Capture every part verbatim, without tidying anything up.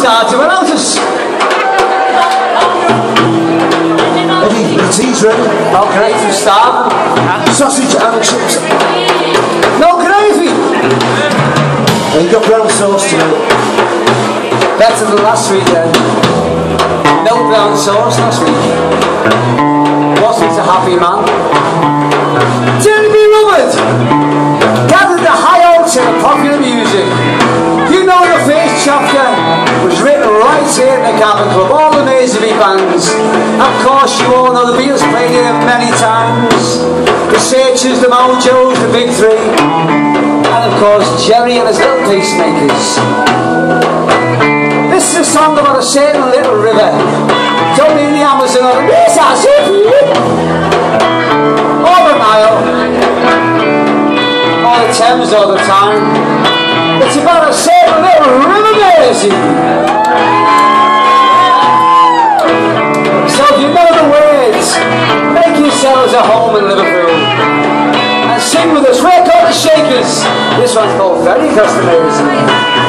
started without us. Eddie, the tea's ready. Oh, great, to start. Sausage and chips. No gravy. And you got brown sauce tonight. Better than last week then. No brown sauce last week. Wasn't a happy man. Dearly beloved, gathered the high altar of popular music. You know the first chapter was written right here in the Cavern Club. All the Merseybeat bands. Of course you all know the Beatles played here many times. The Searchers, the Mojos, the Big Three. And of course Jerry and his little pacemakers. This is a song about a certain little river. Don't mean the Amazon or the Mississippi, or the Nile, or the Thames all the time. It's about a certain little river Mersey. So if you know the words, make yourselves a home in Liverpool and sing with us. We're called the Shakers. This one's called Very Customers.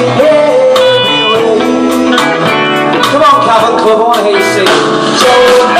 Come on, Cavern Club, I want to hear you sing.